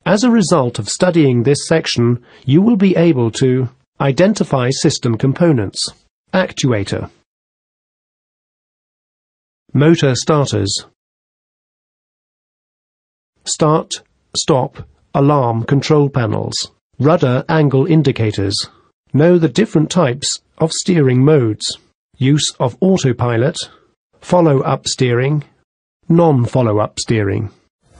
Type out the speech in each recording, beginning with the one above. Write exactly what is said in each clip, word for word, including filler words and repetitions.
As a result of studying this section, you will be able to identify system components. Actuator. Motor starters. Start, stop, alarm control panels. Rudder angle indicators. Know the different types of steering modes. Use of autopilot. Follow-up steering. Non-follow-up steering.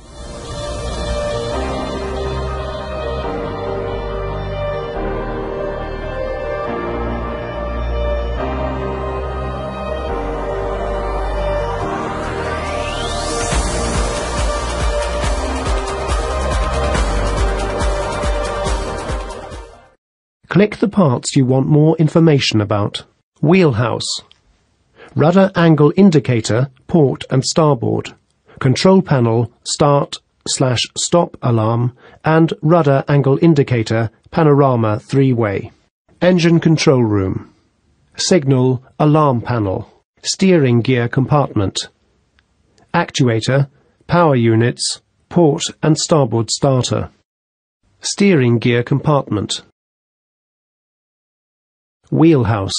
Click the parts you want more information about. Wheelhouse. Rudder angle indicator, port and starboard. Control panel, start slash stop alarm, and rudder angle indicator, panorama three-way. Engine control room. Signal, alarm panel. Steering gear compartment. Actuator, power units, port and starboard starter. Steering gear compartment. Wheelhouse.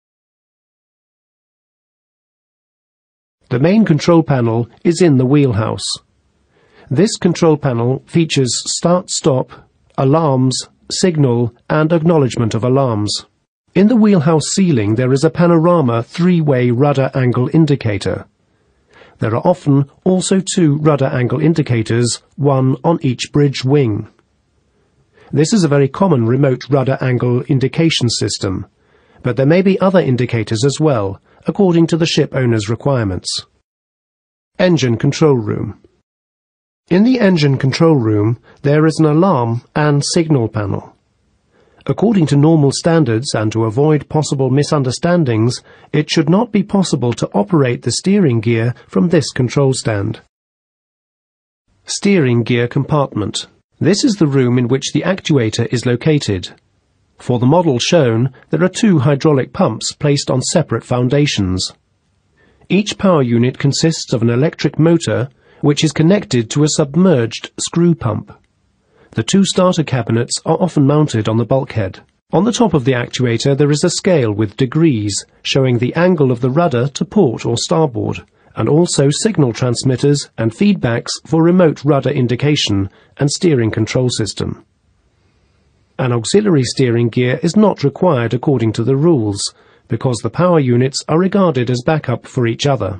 The main control panel is in the wheelhouse. This control panel features start-stop, alarms, signal and acknowledgement of alarms. In the wheelhouse ceiling there is a panorama three-way rudder angle indicator. There are often also two rudder angle indicators, one on each bridge wing. This is a very common remote rudder angle indication system, but there may be other indicators as well, according to the ship owner's requirements. Engine control room. In the engine control room, there is an alarm and signal panel. According to normal standards and to avoid possible misunderstandings, it should not be possible to operate the steering gear from this control stand. Steering gear compartment. This is the room in which the actuator is located. For the model shown, there are two hydraulic pumps placed on separate foundations. Each power unit consists of an electric motor, which is connected to a submerged screw pump. The two starter cabinets are often mounted on the bulkhead. On the top of the actuator there is a scale with degrees, showing the angle of the rudder to port or starboard, and also signal transmitters and feedbacks for remote rudder indication and steering control system. An auxiliary steering gear is not required according to the rules, because the power units are regarded as backup for each other.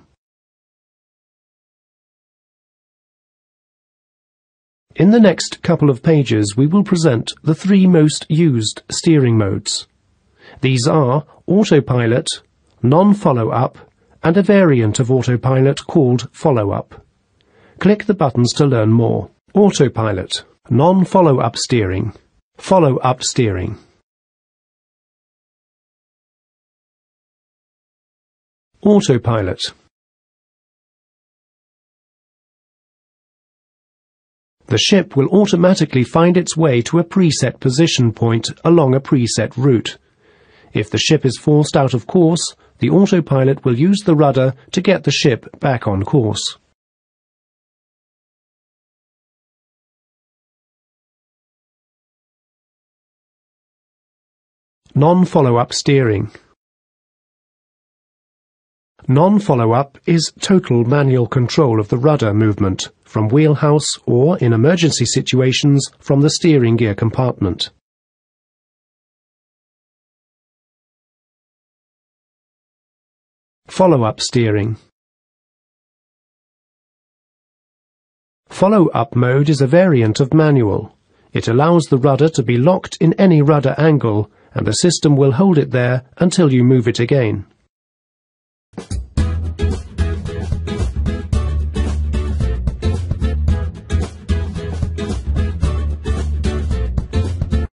In the next couple of pages we will present the three most used steering modes. These are autopilot, non-follow-up, and a variant of autopilot called follow-up. Click the buttons to learn more. Autopilot, non-follow-up steering. Follow-up steering. Autopilot. The ship will automatically find its way to a preset position point along a preset route. If the ship is forced out of course, the autopilot will use the rudder to get the ship back on course. Non-follow-up steering. Non-follow-up is total manual control of the rudder movement from wheelhouse or, in emergency situations, from the steering gear compartment. Follow-up steering. Follow-up mode is a variant of manual. It allows the rudder to be locked in any rudder angle, and the system will hold it there until you move it again.